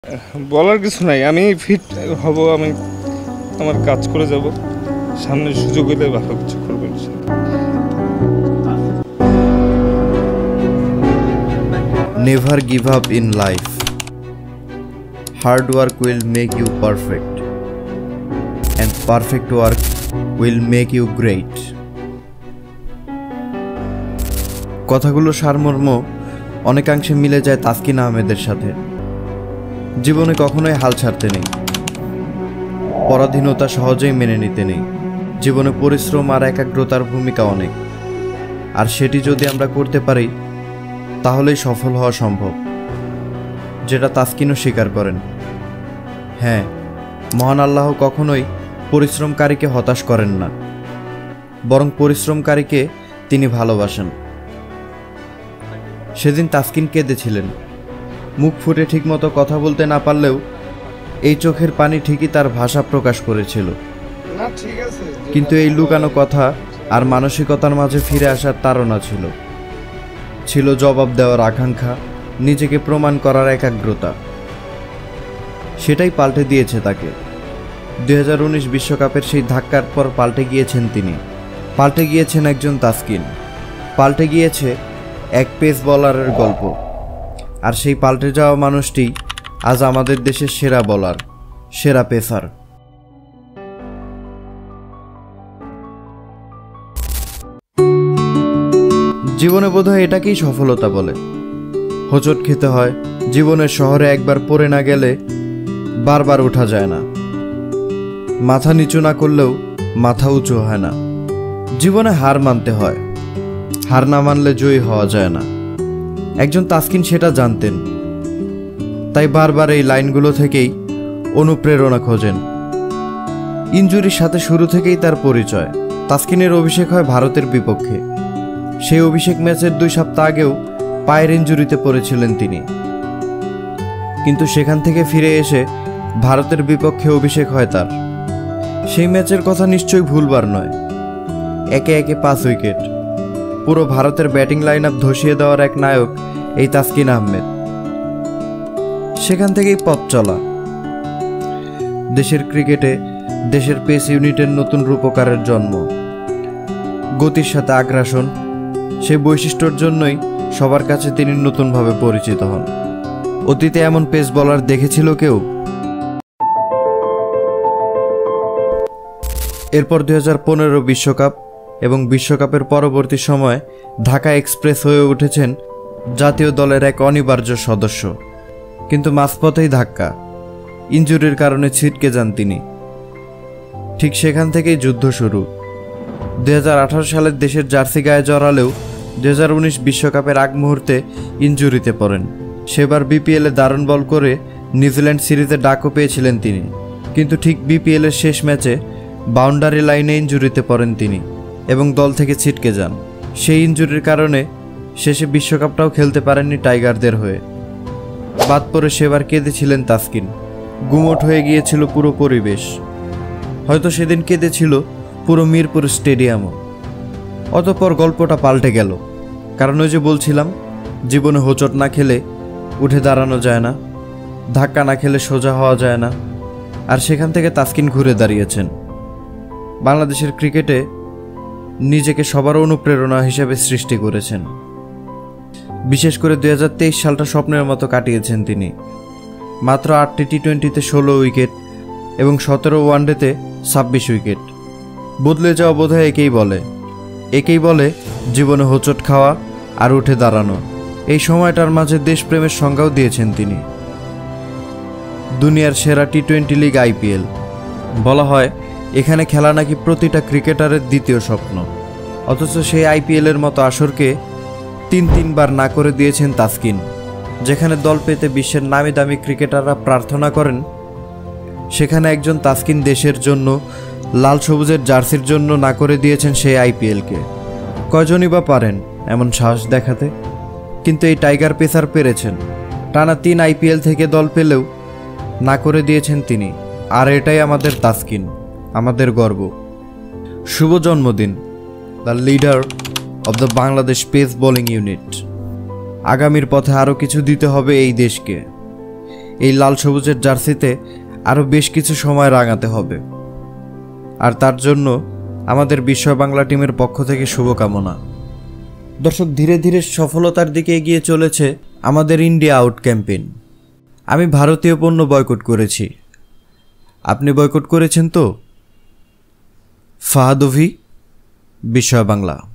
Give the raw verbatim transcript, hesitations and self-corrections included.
বলার কিছু নাই, আমি ফিট হব, আমি আমার কাজ করে যাব, সামনে সুযোগ হলে ভালো কিছু করবো। Never give up in life. Hard work will make you perfect, and perfect work will make you great. কথাগুলো সারমর্ম অনেকাংশে মিলে যায় তাসকিন আহমেদের সাথে। জীবনে কখনোই হাল ছাড়তে নেই, পরাধীনতা সহজেই মেনে নিতে নেই। জীবনে পরিশ্রম আর একাগ্রতার ভূমিকা অনেক, আর সেটি যদি আমরা করতে পারি তাহলেই সফল হওয়া সম্ভব, যেটা তাসকিনও স্বীকার করেন। হ্যাঁ, মহান আল্লাহ কখনোই পরিশ্রমকারীকে হতাশ করেন না, বরং পরিশ্রমকারীকে তিনি ভালোবাসেন। সেদিন তাসকিন কেঁদেছিলেন, মুখ ফুটে ঠিকমতো কথা বলতে না পারলেও এই চোখের পানি ঠিকই তার ভাষা প্রকাশ করেছিল। কিন্তু এই লুকানো কথা আর মানসিকতার মাঝে ফিরে আসার তাড়না ছিল, ছিল জবাব দেওয়ার আকাঙ্ক্ষা, নিজেকে প্রমাণ করার একাগ্রতা। সেটাই পাল্টে দিয়েছে তাকে। দুই হাজার উনিশ বিশ্বকাপের সেই ধাক্কার পর পাল্টে গিয়েছেন তিনি, পাল্টে গিয়েছেন একজন তাসকিন, পাল্টে গিয়েছে এক পেস বোলারের গল্প। আর সেই পাল্টে যাওয়া মানুষটি আজ আমাদের দেশের সেরা বোলার, সেরা পেসার। জীবনে বোধহয় এটাকেই সফলতা বলে। হোঁচট খেতে হয়, জীবনের শহরে একবার পড়ে না গেলে বারবার ওঠা যায় না, মাথা নিচু না করলেও মাথা উঁচু হয় না। জীবনে হার মানতে হয়, হার না মানলে জয়ী হওয়া যায় না। একজন তাসকিন সেটা জানতেন, তাই বারবার এই লাইনগুলো থেকেই অনুপ্রেরণা খোঁজেন। ইনজুরির সাথে শুরু থেকেই তার পরিচয়। তাসকিনের অভিষেক হয় ভারতের বিপক্ষে। সেই অভিষেক ম্যাচের দুই সপ্তাহ আগেও পায়ের ইনজুরিতে পড়েছিলেন তিনি, কিন্তু সেখান থেকে ফিরে এসে ভারতের বিপক্ষে অভিষেক হয় তার। সেই ম্যাচের কথা নিশ্চয়ই ভুলবার নয়। একে একে পাঁচ উইকেট, পুরো ভারতের ব্যাটিং লাইন আপ ধসিয়ে দেওয়ার এক নায়ক এই তাসকিন আহমেদ। সেখান থেকেই পথ চলা। দেশের ক্রিকেটে দেশের পেস ইউনিটের নতুন রূপকারের জন্ম। গতির সাথে আগ্রাসন, সেই বৈশিষ্ট্যর জন্যই সবার কাছে তিনি নতুনভাবে পরিচিত হন। অতীতে এমন পেস বোলার দেখেছিল কেউ? এরপর দুই হাজার পনেরো বিশ্বকাপ এবং বিশ্বকাপের পরবর্তী সময় ঢাকা এক্সপ্রেস হয়ে উঠেছেন জাতীয় দলের এক অনিবার্য সদস্য। কিন্তু মাঝপথেই ধাক্কা, ইনজুরির কারণে ছিটকে যান তিনি। ঠিক সেখান থেকেই যুদ্ধ শুরু। দুই হাজার আঠারো সালের দেশের জার্সি গায়ে জড়ালেও দুই হাজার উনিশ বিশ্বকাপের আগ মুহূর্তে ইনজুরিতে পড়েন। সেবার বিপিএলে দারুণ বল করে নিউজিল্যান্ড সিরিজে ডাকও পেয়েছিলেন তিনি, কিন্তু ঠিক বিপিএলের শেষ ম্যাচে বাউন্ডারি লাইনে ইনজুরিতে পড়েন তিনি এবং দল থেকে ছিটকে যান। সেই ইনজুরির কারণে শেষে বিশ্বকাপটাও খেলতে পারেননি টাইগারদের হয়ে। বাদ পড়ে সেবার কেঁদেছিলেন তাসকিন। গুমোট হয়ে গিয়েছিল পুরো পরিবেশ। হয়তো সেদিন কেঁদেছিল পুরো মিরপুর স্টেডিয়ামও। অতঃপর গল্পটা পাল্টে গেল, কারণ ওই যে বলছিলাম, জীবনে হোঁচট না খেলে উঠে দাঁড়ানো যায় না, ধাক্কা না খেলে সোজা হওয়া যায় না। আর সেখান থেকে তাসকিন ঘুরে দাঁড়িয়েছেন। বাংলাদেশের ক্রিকেটে নিজেকে সবার অনুপ্রেরণা হিসেবে সৃষ্টি করেছেন। বিশেষ করে দুই হাজার তেইশ সালটা স্বপ্নের মতো কাটিয়েছেন তিনি। মাত্র আটটি টি টোয়েন্টিতে ষোলো উইকেট এবং সতেরো ওয়ানডেতে ছাব্বিশ উইকেট। বদলে যাওয়া বোধহয় একেই বলে, একেই বলে জীবনে হোঁচট খাওয়া আর উঠে দাঁড়ানো। এই সময়টার মাঝে দেশপ্রেমের সংজ্ঞাও দিয়েছেন তিনি। দুনিয়ার সেরা টি টোয়েন্টি লিগ আইপিএল। বলা হয় এখানে খেলা নাকি প্রতিটা ক্রিকেটারের দ্বিতীয় স্বপ্ন, অথচ সেই আইপিএলের মতো আসরকে তিন তিনবার না করে দিয়েছেন তাসকিন। যেখানে দল পেতে বিশ্বের নামি দামি ক্রিকেটাররা প্রার্থনা করেন, সেখানে একজন তাসকিন দেশের জন্য লাল সবুজের জার্সির জন্য না করে দিয়েছেন সেই আইপিএলকে। কয়জনই বা পারেন এমন সাহস দেখাতে? কিন্তু এই টাইগার পেসার পেরেছেন। টানা তিন আইপিএল থেকে দল পেলেও না করে দিয়েছেন তিনি। আর এটাই আমাদের তাসকিন, আমাদের গর্ব। শুভ জন্মদিন the leader of the Bangladesh pace bowling unit. আগামীর পথে আরও কিছু দিতে হবে এই দেশকে। এই লাল সবুজের জার্সিতে আরও বেশ কিছু সময় রাঙাতে হবে, আর তার জন্য আমাদের বিস্ময় বাংলা টিমের পক্ষ থেকে শুভকামনা। দর্শক, ধীরে ধীরে সফলতার দিকে এগিয়ে চলেছে আমাদের ইন্ডিয়া আউট ক্যাম্পেইন। আমি ভারতীয় পণ্য বয়কট করেছি, আপনি বয়কট করেছেন তো? ফাহাদভি, বিস্ময় বাংলা।